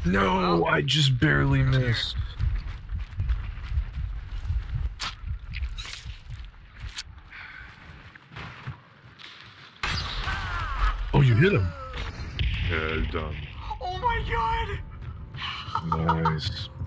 No, I just barely missed. Oh, you hit him. Yeah, done. Oh my god! Nice.